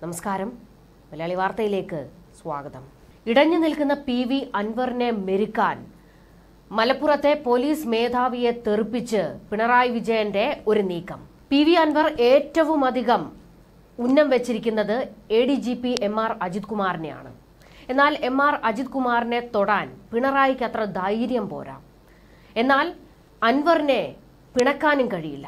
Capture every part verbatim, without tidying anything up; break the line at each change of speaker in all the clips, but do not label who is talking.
നമസ്കാരം. മലയാളി വാർത്തയിലേക്ക് സ്വാഗതം. ഇടഞ്ഞു നിൽക്കുന്ന പി വി അൻവറിനെ മെരുക്കാൻ മലപ്പുറത്തെ പോലീസ് മേധാവിയെ തെറിപ്പിച്ച് പിണറായി വിജയന്റെ ഒരു നീക്കം. പി വി അൻവർ ഏറ്റവും അധികം ഉന്നം വെച്ചിരിക്കുന്നത് A D G P M R Ajith കുമാറിനെയാണ്. എന്നാൽ എം ആർ അജിത് കുമാറിനെ തൊടാൻ പിണറായിക്ക് അത്ര ധൈര്യം പോരാ. എന്നാൽ അൻവറിനെ പിണക്കാനും കഴിയില്ല.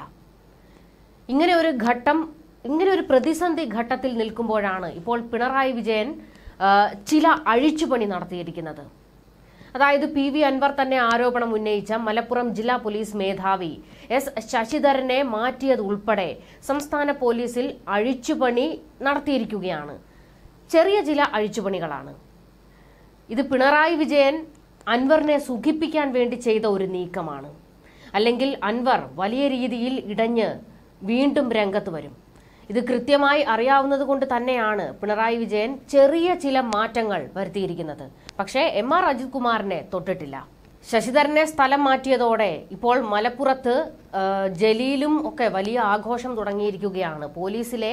ഇങ്ങനെ ഒരു ഘട്ടം ഇങ്ങനെ ഒരു പ്രതിസന്ധി ഘട്ടത്തിൽ നിൽക്കുമ്പോഴാണ് ഇപ്പോൾ പിണറായി വിജയൻ ചില അഴിച്ചുപണി നടത്തിയിരിക്കുന്നത്. അതായത് പി വി അൻവർ തന്നെ ആരോപണം ഉന്നയിച്ച മലപ്പുറം ജില്ലാ പോലീസ് മേധാവി എസ് ശശിധരനെ മാറ്റിയത് ഉൾപ്പെടെ സംസ്ഥാന പോലീസിൽ അഴിച്ചുപണി നടത്തിയിരിക്കുകയാണ്. ചെറിയ ചില അഴിച്ചുപണികളാണ് ഇത്. പിണറായി വിജയൻ അൻവറിനെ സുഖിപ്പിക്കാൻ വേണ്ടി ചെയ്ത ഒരു നീക്കമാണ്. അല്ലെങ്കിൽ അൻവർ വലിയ രീതിയിൽ ഇടഞ്ഞ് വീണ്ടും രംഗത്ത് വരും. ഇത് കൃത്യമായി അറിയാവുന്നത് കൊണ്ട് തന്നെയാണ് പിണറായി വിജയൻ ചെറിയ ചില മാറ്റങ്ങൾ വരുത്തിയിരിക്കുന്നത്. പക്ഷേ എം ആർ അജിത് കുമാറിനെ തൊട്ടിട്ടില്ല. ശശിധരനെ സ്ഥലം മാറ്റിയതോടെ ഇപ്പോൾ മലപ്പുറത്ത് ജലീലും ഒക്കെ വലിയ ആഘോഷം തുടങ്ങിയിരിക്കുകയാണ്. പോലീസിലെ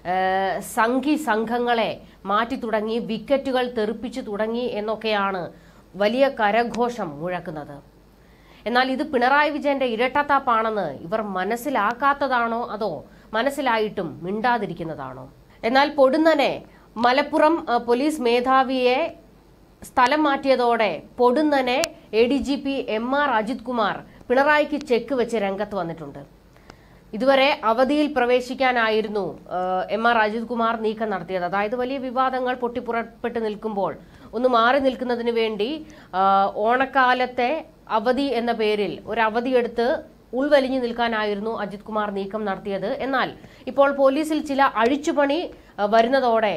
സംഘി സംഘങ്ങളെ മാറ്റി തുടങ്ങി, വിക്കറ്റുകൾ തെറിപ്പിച്ചു തുടങ്ങി എന്നൊക്കെയാണ് വലിയ കരഘോഷം മുഴക്കുന്നത്. എന്നാൽ ഇത് പിണറായി വിജയന്റെ ഇരട്ടത്താപ്പാണെന്ന് ഇവർ മനസ്സിലാക്കാത്തതാണോ അതോ മനസ്സിലായിട്ടും മിണ്ടാതിരിക്കുന്നതാണോ? എന്നാൽ പൊടുന്നനെ മലപ്പുറം പോലീസ് മേധാവിയെ സ്ഥലം മാറ്റിയതോടെ പൊടുന്നനെ A D G P M R Ajith Kumar പിണറായിക്ക് ചെക്ക് വെച്ച് രംഗത്ത് വന്നിട്ടുണ്ട്. ഇതുവരെ അവധിയിൽ പ്രവേശിക്കാനായിരുന്നു എം ആർ അജിത് കുമാർ നീക്കം നടത്തിയത്. അതായത് വലിയ വിവാദങ്ങൾ പൊട്ടിപ്പുറപ്പെട്ട് നിൽക്കുമ്പോൾ ഒന്ന് മാറി നിൽക്കുന്നതിന് വേണ്ടി ഓണക്കാലത്തെ അവധി എന്ന പേരിൽ ഒരു അവധിയെടുത്ത് ഉൾവലിഞ്ഞു നിൽക്കാനായിരുന്നു അജിത് കുമാർ നീക്കം നടത്തിയത്. എന്നാൽ ഇപ്പോൾ പോലീസിൽ ചില അഴിച്ചുപണി വരുന്നതോടെ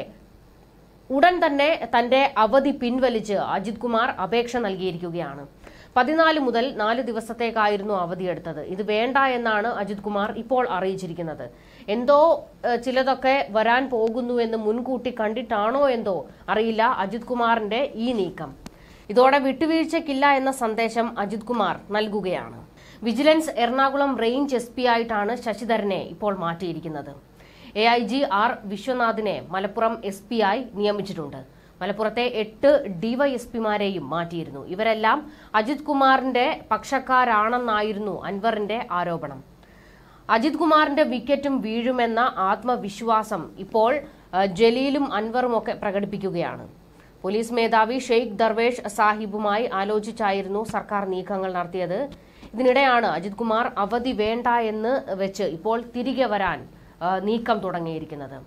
ഉടൻ തന്നെ തന്റെ അവധി പിൻവലിച്ച് അജിത് കുമാർ അപേക്ഷ നൽകിയിരിക്കുകയാണ്. പതിനാല് മുതൽ നാല് ദിവസത്തേക്കായിരുന്നു അവധിയെടുത്തത്. ഇത് വേണ്ട എന്നാണ് അജിത് കുമാർ ഇപ്പോൾ അറിയിച്ചിരിക്കുന്നത്. എന്തോ ചിലതൊക്കെ വരാൻ പോകുന്നു എന്ന് മുൻകൂട്ടി കണ്ടിട്ടാണോ എന്തോ അറിയില്ല അജിത് കുമാറിന്റെ ഈ നീക്കം. ഇതോടെ വിട്ടുവീഴ്ചയ്ക്കില്ല എന്ന സന്ദേശം അജിത് കുമാർ നൽകുകയാണ്. Vigilance Ernakulam range S P ആയിട്ടാണ് ശശിധരനെ ഇപ്പോൾ മാറ്റിയിരിക്കുന്നത്. എ ഐ ജി ആർ വിശ്വനാഥിനെ മലപ്പുറം എസ് പി ആയി നിയമിച്ചിട്ടുണ്ട്. മലപ്പുറത്തെ എട്ട് ഡിവൈഎസ്പിമാരെയും മാറ്റിയിരുന്നു. ഇവരെല്ലാം അജിത് കുമാറിന്റെ പക്ഷക്കാരാണെന്നായിരുന്നു അൻവറിന്റെ ആരോപണം. അജിത് കുമാറിന്റെ വിക്കറ്റും വീഴുമെന്ന ആത്മവിശ്വാസം ഇപ്പോൾ ജലീലും അൻവറും ഒക്കെ പ്രകടിപ്പിക്കുകയാണ്. പോലീസ് മേധാവി ഷെയ്ഖ് ദർവേഷ് സാഹിബുമായി ആലോചിച്ചായിരുന്നു സർക്കാർ നീക്കങ്ങൾ നടത്തിയത്. ഇതിനിടെയാണ് അജിത് കുമാർ അവധി വേണ്ട എന്ന് വെച്ച് ഇപ്പോൾ തിരികെ വരാൻ നീക്കം തുടങ്ങിയിരിക്കുന്നത്.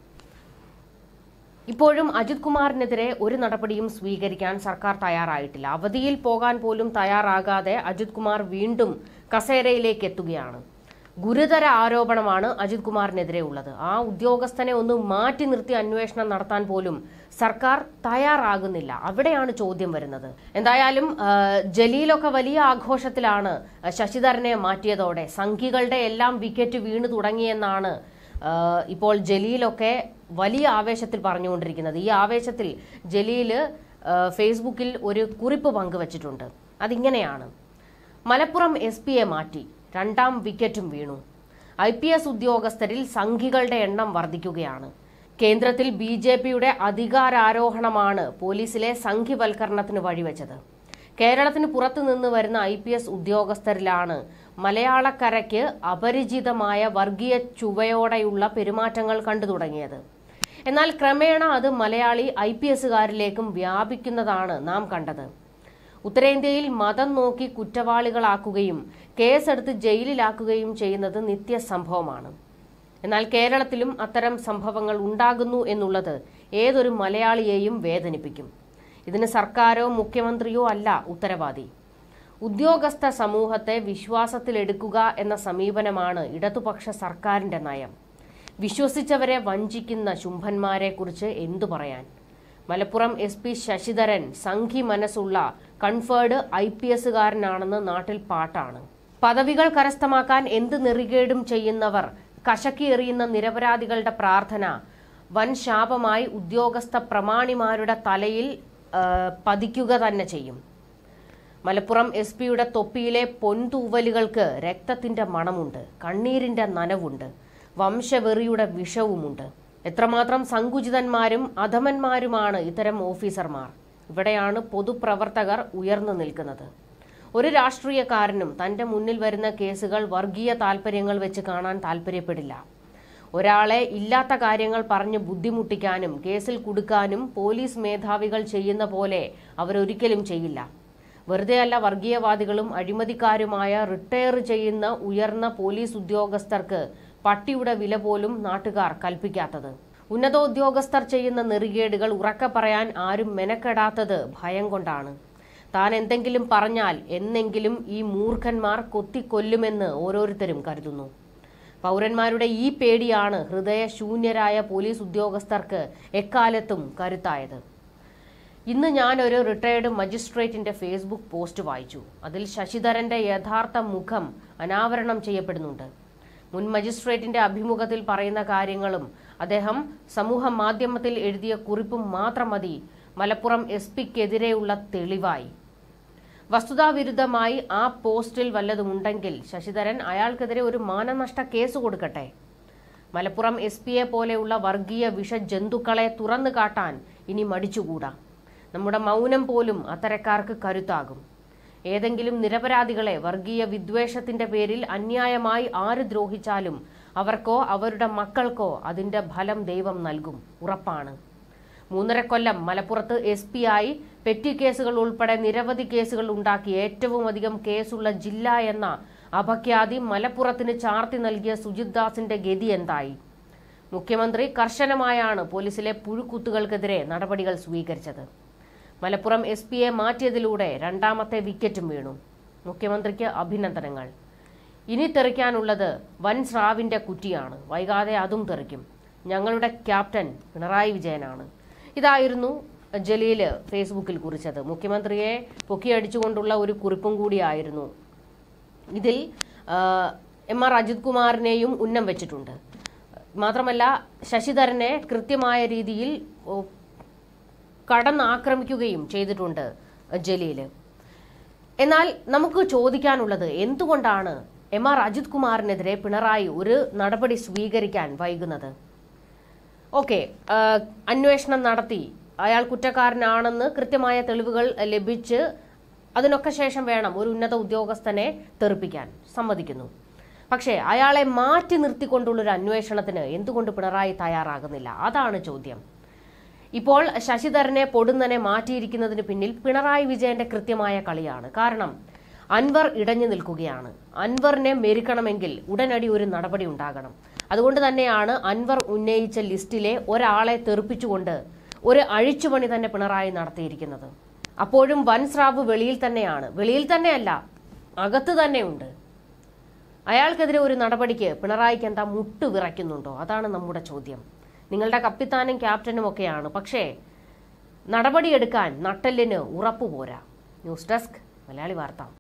ഇപ്പോഴും അജിത് കുമാറിനെതിരെ ഒരു നടപടിയും സ്വീകരിക്കാൻ സർക്കാർ തയ്യാറായിട്ടില്ല. അവധിയിൽ പോകാൻ പോലും തയ്യാറാകാതെ അജിത് കുമാർ വീണ്ടും കസേരയിലേക്ക് എത്തുകയാണ്. ഗുരുതര ആരോപണമാണ് അജിത് കുമാറിനെതിരെ ഉള്ളത്. ആ ഉദ്യോഗസ്ഥനെ ഒന്ന് മാറ്റി നിർത്തി അന്വേഷണം നടത്താൻ പോലും സർക്കാർ തയ്യാറാകുന്നില്ല. അവിടെയാണ് ചോദ്യം വരുന്നത്. എന്തായാലും ജലീലൊക്കെ വലിയ ആഘോഷത്തിലാണ് ശശിധരനെ മാറ്റിയതോടെ. സംഘികളുടെ എല്ലാം വിക്കറ്റ് വീണു തുടങ്ങിയെന്നാണ് ഇപ്പോൾ ജലീലൊക്കെ വലിയ ആവേശത്തിൽ പറഞ്ഞുകൊണ്ടിരിക്കുന്നത്. ഈ ആവേശത്തിൽ ജലീല് ഫേസ്ബുക്കിൽ ഒരു കുറിപ്പ് പങ്കുവച്ചിട്ടുണ്ട്. അതിങ്ങനെയാണ്: മലപ്പുറം എസ് പിയെ മാറ്റി, രണ്ടാം വിക്കറ്റും വീണു. ഐ പി എസ് ഉദ്യോഗസ്ഥരിൽ സംഘികളുടെ എണ്ണം വർദ്ധിക്കുകയാണ്. കേന്ദ്രത്തിൽ ബി ജെ പിയുടെ അധികാരാരോഹണമാണ് പോലീസിലെ സംഘിവൽക്കരണത്തിന് വഴിവെച്ചത്. കേരളത്തിന് പുറത്തുനിന്ന് വരുന്ന ഐ പി എസ് ഉദ്യോഗസ്ഥരിലാണ് മലയാളക്കരയ്ക്ക് അപരിചിതമായ വർഗീയ ചുവയോടെയുള്ള പെരുമാറ്റങ്ങൾ കണ്ടു തുടങ്ങിയത്. എന്നാൽ ക്രമേണ അത് മലയാളി ഐ പി എസുകാരിലേക്കും വ്യാപിക്കുന്നതാണ് നാം കണ്ടത്. ഉത്തരേന്ത്യയിൽ മതം നോക്കി കുറ്റവാളികളാക്കുകയും കേസെടുത്ത് ജയിലിലാക്കുകയും ചെയ്യുന്നത് നിത്യസംഭവമാണ്. എന്നാൽ കേരളത്തിലും അത്തരം സംഭവങ്ങൾ ഉണ്ടാകുന്നു എന്നുള്ളത് ഏതൊരു മലയാളിയെയും വേദനിപ്പിക്കും. ഇതിന് സർക്കാരോ മുഖ്യമന്ത്രിയോ അല്ല ഉത്തരവാദി. ഉദ്യോഗസ്ഥ സമൂഹത്തെ വിശ്വാസത്തിലെടുക്കുക എന്ന സമീപനമാണ് ഇടതുപക്ഷ സർക്കാരിന്റെ നയം. വിശ്വസിച്ചവരെ വഞ്ചിക്കുന്ന ശുംഭന്മാരെക്കുറിച്ച് എന്തു പറയാൻ? മലപ്പുറം എസ് പി ശശിധരൻ സംഘി മനസ്സുള്ള കൺഫേർഡ് ഐ പി എസുകാരനാണെന്ന് നാട്ടിൽ പാട്ടാണ്. പദവികൾ കരസ്ഥമാക്കാൻ എന്ത് നെറികേടും ചെയ്യുന്നവർ കശക്കി എറിയുന്ന നിരപരാധികളുടെ പ്രാർത്ഥന വൻ ശാപമായി ഉദ്യോഗസ്ഥ പ്രമാണിമാരുടെ തലയിൽ പതിക്കുക തന്നെ ചെയ്യും. മലപ്പുറം എസ് പിയുടെ തൊപ്പിയിലെ പൊൻതൂവലുകൾക്ക് രക്തത്തിന്റെ മണമുണ്ട്, കണ്ണീരിന്റെ നനവുണ്ട്, വംശവെറിയുടെ വിഷവുമുണ്ട്. എത്രമാത്രം സങ്കുചിതന്മാരും അധമന്മാരുമാണ് ഇത്തരം ഓഫീസർമാർ. ഇവിടെയാണ് പൊതുപ്രവർത്തകർ ഉയർന്നു നിൽക്കുന്നത്. ഒരു രാഷ്ട്രീയക്കാരനും തന്റെ മുന്നിൽ വരുന്ന കേസുകൾ വർഗീയ താൽപര്യങ്ങൾ വെച്ച് കാണാൻ താൽപര്യപ്പെടില്ല. ഒരാളെ ഇല്ലാത്ത കാര്യങ്ങൾ പറഞ്ഞ് ബുദ്ധിമുട്ടിക്കാനും കേസിൽ കുടുക്കാനും പോലീസ് മേധാവികൾ ചെയ്യുന്ന പോലെ അവരൊരിക്കലും ചെയ്യില്ല. വെറുതെയല്ല വർഗീയവാദികളും അഴിമതിക്കാരുമായ റിട്ടയർ ചെയ്യുന്ന ഉയർന്ന പോലീസ് ഉദ്യോഗസ്ഥർക്ക് പട്ടിയുടെ വില പോലും നാട്ടുകാർ കൽപ്പിക്കാത്തത്. ഉന്നതോദ്യോഗസ്ഥർ ചെയ്യുന്ന നെറികേടുകൾ ഉറക്കെ പറയാൻ ആരും മെനക്കെടാത്തത് ഭയം കൊണ്ടാണ്. താൻ എന്തെങ്കിലും പറഞ്ഞാൽ എന്നെങ്കിലും ഈ മൂർഖന്മാർ കൊത്തിക്കൊല്ലുമെന്ന് ഓരോരുത്തരും കരുതുന്നു. പൗരന്മാരുടെ ഈ പേടിയാണ് ഹൃദയശൂന്യരായ പോലീസ് ഉദ്യോഗസ്ഥർക്ക് എക്കാലത്തും കരുത്തായത്. ഇന്ന് ഞാനൊരു റിട്ടയർഡ് മജിസ്ട്രേറ്റിന്റെ ഫേസ്ബുക്ക് പോസ്റ്റ് വായിച്ചു. അതിൽ ശശിധരന്റെ യഥാർത്ഥ മുഖം അനാവരണം ചെയ്യപ്പെടുന്നുണ്ട്. മുൻ മജിസ്ട്രേറ്റിന്റെ അഭിമുഖത്തിൽ പറയുന്ന കാര്യങ്ങളും അദ്ദേഹം സമൂഹ മാധ്യമത്തിൽ എഴുതിയ കുറിപ്പും മാത്രം മതി മലപ്പുറം എസ് പിക്കെതിരെയുള്ള തെളിവായി. വസ്തുതാവിരുദ്ധമായി ആ പോസ്റ്റിൽ വല്ലതുമുണ്ടെങ്കിൽ ശശിധരൻ അയാൾക്കെതിരെ ഒരു മാനനഷ്ട കേസ് കൊടുക്കട്ടെ. മലപ്പുറം എസ് പിയെ പോലെയുള്ള വർഗീയ വിഷജന്തുക്കളെ തുറന്നു കാട്ടാൻ ഇനി മടിച്ചുകൂടാ. നമ്മുടെ മൗനം പോലും അത്തരക്കാർക്ക് കരുത്താകും. ഏതെങ്കിലും നിരപരാധികളെ വർഗീയ വിദ്വേഷത്തിന്റെ പേരിൽ അന്യായമായി ആര് ദ്രോഹിച്ചാലും അവർക്കോ അവരുടെ മക്കൾക്കോ അതിന്റെ ഫലം ദൈവം നൽകും, ഉറപ്പാണ്. മൂന്നര കൊല്ലം മലപ്പുറത്ത് എസ് പി ആയി പെറ്റി കേസുകൾ ഉൾപ്പെടെ നിരവധി കേസുകൾ ഉണ്ടാക്കി ഏറ്റവും അധികം കേസുള്ള ജില്ല എന്ന അപഖ്യാതി മലപ്പുറത്തിന് ചാർത്തി നൽകിയ സുജിത് ദാസിന്റെ ഗതി എന്തായി? മുഖ്യമന്ത്രി കർശനമായാണ് പോലീസിലെ പുഴുക്കുത്തുകൾക്കെതിരെ നടപടികൾ സ്വീകരിച്ചത്. മലപ്പുറം എസ് പിയെ മാറ്റിയതിലൂടെ രണ്ടാമത്തെ വിക്കറ്റും വീണു. മുഖ്യമന്ത്രിക്ക് അഭിനന്ദനങ്ങൾ. ഇനി തെറിക്കാനുള്ളത് വൻ സ്രാവിന്റെ കുറ്റിയാണ്. വൈകാതെ അതും തെറിക്കും. ഞങ്ങളുടെ ക്യാപ്റ്റൻ പിണറായി വിജയനാണ്. ഇതായിരുന്നു ജലീൽ ഫേസ്ബുക്കിൽ കുറിച്ചത്. മുഖ്യമന്ത്രിയെ പൊക്കിയടിച്ചുകൊണ്ടുള്ള ഒരു കുറിപ്പും കൂടിയായിരുന്നു. ഇതിൽ എം ആർ അജിത് കുമാറിനെയും ഉന്നം വെച്ചിട്ടുണ്ട്. മാത്രമല്ല ശശിധരനെ കൃത്യമായ രീതിയിൽ കടന്നാക്രമിക്കുകയും ചെയ്തിട്ടുണ്ട് ജലീല്. എന്നാൽ നമുക്ക് ചോദിക്കാനുള്ളത്, എന്തുകൊണ്ടാണ് എം ആർ അജിത് കുമാറിനെതിരെ പിണറായി ഒരു നടപടി സ്വീകരിക്കാൻ വൈകുന്നത്? ഓക്കെ, അന്വേഷണം നടത്തി അയാൾ കുറ്റക്കാരനാണെന്ന് കൃത്യമായ തെളിവുകൾ ലഭിച്ച് അതിനൊക്കെ ശേഷം വേണം ഒരു ഉന്നത ഉദ്യോഗസ്ഥനെ തെറിപ്പിക്കാൻ, സമ്മതിക്കുന്നു. പക്ഷേ അയാളെ മാറ്റി നിർത്തിക്കൊണ്ടുള്ളൊരു അന്വേഷണത്തിന് എന്തുകൊണ്ട് പിണറായി തയ്യാറാകുന്നില്ല? അതാണ് ചോദ്യം. ഇപ്പോൾ ശശിധരനെ പൊടുന്നനെ മാറ്റിയിരിക്കുന്നതിന് പിന്നിൽ പിണറായി വിജയന്റെ കൃത്യമായ കളിയാണ്. കാരണം അൻവർ ഇടഞ്ഞു നിൽക്കുകയാണ്. അൻവറിനെ മെരുക്കണമെങ്കിൽ ഉടനടി ഒരു നടപടി ഉണ്ടാകണം. അതുകൊണ്ട് തന്നെയാണ് അൻവർ ഉന്നയിച്ച ലിസ്റ്റിലെ ഒരാളെ തെറിപ്പിച്ചുകൊണ്ട് ഒരു അഴിച്ചുപണി തന്നെ പിണറായി നടത്തിയിരിക്കുന്നത്. അപ്പോഴും വൻ സ്രാവ് വെളിയിൽ തന്നെയാണ്. വെളിയിൽ തന്നെയല്ല, അകത്ത് തന്നെയുണ്ട്. അയാൾക്കെതിരെ ഒരു നടപടിക്ക് പിണറായിക്ക് എന്താ മുട്ടു വിറയ്ക്കുന്നുണ്ടോ? അതാണ് നമ്മുടെ ചോദ്യം. നിങ്ങളുടെ കപ്പിത്താനും ക്യാപ്റ്റനും ഒക്കെയാണ്, പക്ഷേ നടപടിയെടുക്കാൻ നട്ടെല്ലിന് ഉറപ്പുപോരാ. ന്യൂസ് ഡെസ്ക് മലയാളി വാർത്ത.